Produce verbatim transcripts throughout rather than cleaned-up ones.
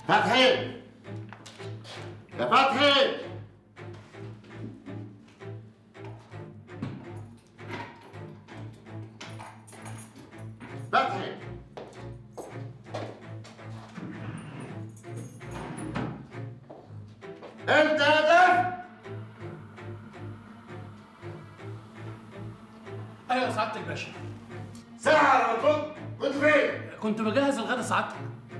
فتحي يا فتحي فتحي انت يا ده؟ ايوه يا سعاده الباشا. ساعة لما كنت كنت فين؟ كنت بجهز الغدا سعادتك.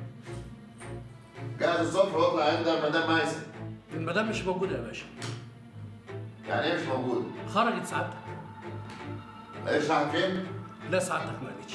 جهز الصبح واطلع عند المدام ميسة. المدام مش موجوده يا باشا. يعني ايه مش موجوده؟ خرجت سعادتك. ما قالتش راحت فين؟ لا سعادتك ما قالتش.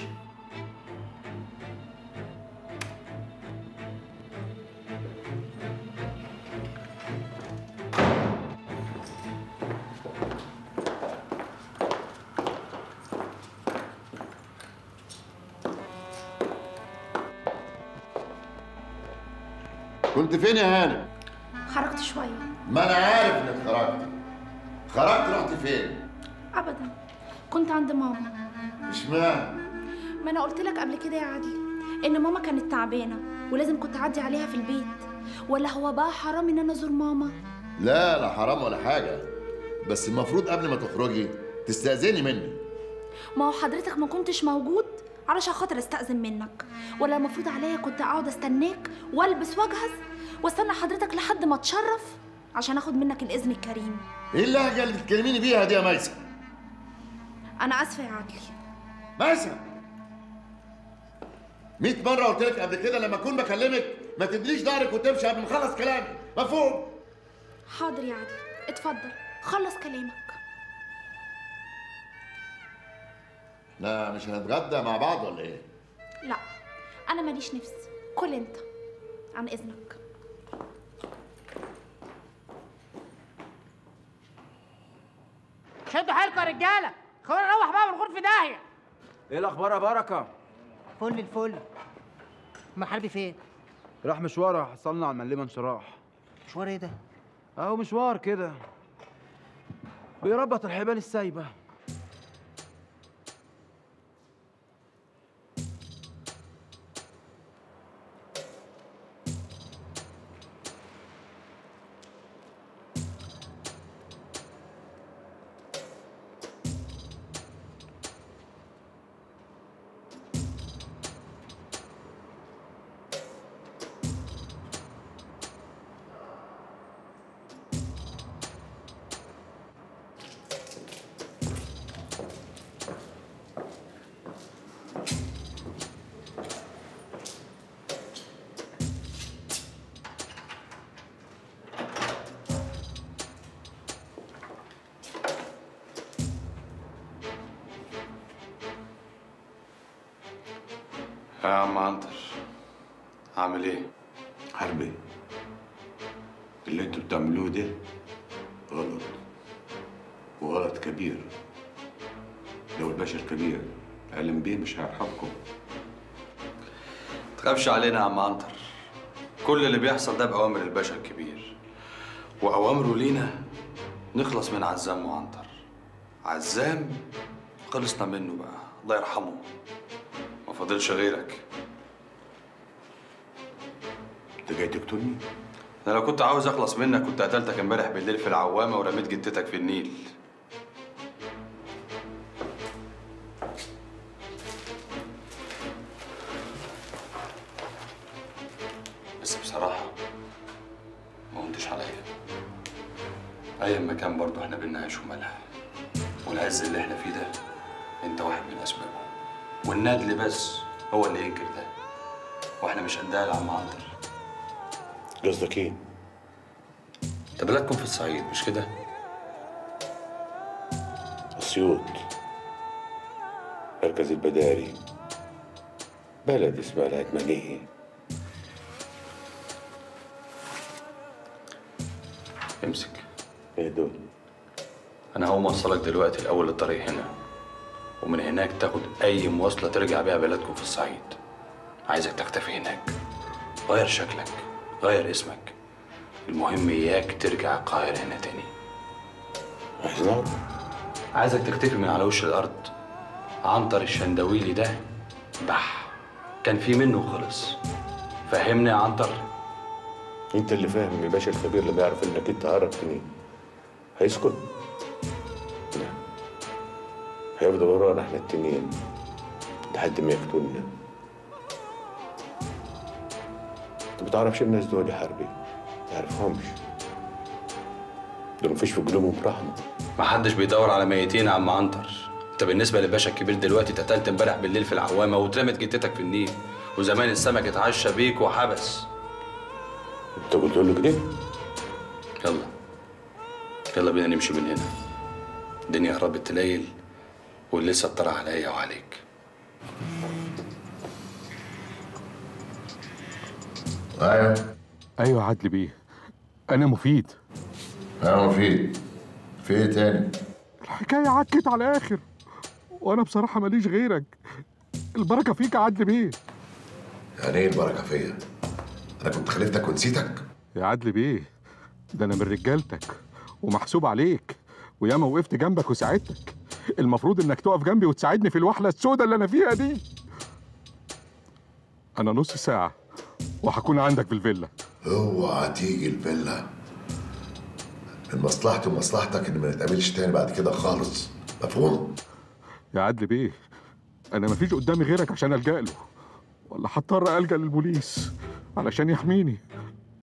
كنت فين يا هانم؟ خرجت شوية. ما أنا عارف إنك خرجت. خرجت رحت فين؟ أبدا، كنت عند ماما. اشمعنى؟ ما أنا قلت لك قبل كده يا عدلي إن ماما كانت تعبانة ولازم كنت أعدي عليها في البيت، ولا هو بقى حرام إن أنا أزور ماما؟ لا لا حرام ولا حاجة، بس المفروض قبل ما تخرجي تستأذني مني. ما هو حضرتك ما كنتش موجود علشان خاطر استأذن منك، ولا المفروض عليا كنت أقعد استناك والبس واجهز واستنى حضرتك لحد ما تشرف عشان اخد منك الإذن الكريم. ايه اللهجة اللي بتكلميني بيها دي يا ميسة؟ أنا آسفة يا عدلي. ميسة مية مرة قلت لك قبل كده لما أكون بكلمك ما تدينيش ظهرك وتمشي قبل ما أخلص كلامي، مفهوم؟ حاضر يا عدلي، اتفضل خلص كلامك. لا مش هنتغدى مع بعض ولا إيه؟ لا أنا ماليش نفس، كل أنت عن إذنك. شدوا حيلكم يا رجالة، خلونا نروح بقى ونغور في داهية. ايه الاخبار يا بركه؟ فل الفل. أما حربي فين؟ راح مشوار، حصلنا على الملمه انشراح. مشوار ايه ده؟ اهو مشوار كده بيربط الحبال السايبه. يا عم عنتر، عامل ايه؟ حربي، اللي انتوا بتعملوه ده غلط، وغلط كبير. لو الباشا الكبير علم بيه مش هيرحمكم. متخافش علينا يا عم عنتر، كل اللي بيحصل ده بأوامر الباشا الكبير، وأوامره لينا نخلص من عزام وعنتر. عزام خلصنا منه بقى، الله يرحمه، ما فاضلش غيرك. انت جاي تقتلني؟ انا لو كنت عاوز اخلص منك كنت قتلتك امبارح بالليل في العوامه ورميت جتتك في النيل. بس بصراحه ما قمتش عليا. اي مكان برضه احنا بينا عيش وملح، والعز اللي احنا فيه ده انت واحد من اسبابه، والندل بس هو اللي ينكر ده، واحنا مش قدها يا عم عنتر. قصدك ايه؟ انت بلدكم في الصعيد مش كده؟ اسيوط، مركز البداري، بلد اسمها العتمانية. امسك. ايه دول؟ انا هقوم اوصلك دلوقتي الاول الطريق هنا، ومن هناك تاخد اي مواصله ترجع بيها بلدكم في الصعيد. عايزك تختفي هناك، غير شكلك، غير اسمك، المهم اياك ترجع القاهره هنا تاني. عايز نعرف؟ عايزك تختفي من على وش الارض. عنتر الشندويلي ده بح، كان في منه وخلص. فهمني يا عنتر؟ انت اللي فاهم يا باشا الخبير لما يعرف انك انت هربتني هيسكت؟ لا، هيفضل ورانا احنا التنين لحد ما يقتلنا. انت ما تعرفش الناس دول يا حربي، ما تعرفهمش، دول مفيش في قلوبهم رحمه. محدش بيدور على ميتين يا عم عنتر. انت بالنسبه للباشا الكبير دلوقتي اتقتلت امبارح بالليل في العوامه واترمت جتتك في النيل، وزمان السمك اتعشى بيك وحبس. انت قلت له كده؟ يلا يلا بينا نمشي من هنا، الدنيا قربت تليل واللي لسه اتطرح عليا وعليك. ايوه ايوه يا عدلي بيه، انا مفيد. انا مفيد. في ايه تاني؟ الحكايه عكت على الاخر، وانا بصراحه ماليش غيرك. البركه فيك يا عدلي بيه. يعني ايه البركه فيا؟ انا كنت خلفتك ونسيتك؟ يا عدلي بيه، ده انا من رجالتك ومحسوب عليك، وياما وقفت جنبك وساعدتك. المفروض انك تقف جنبي وتساعدني في الوحله السوداء اللي انا فيها دي. انا نص ساعه وهكون عندك في الفيلا. اوعى تيجي الفيلا، من مصلحتي ومصلحتك ان ما نتقابلش تاني بعد كده خالص، مفهوم؟ يا عدلي بيه، انا مفيش قدامي غيرك عشان الجا له، ولا هضطر الجا للبوليس علشان يحميني.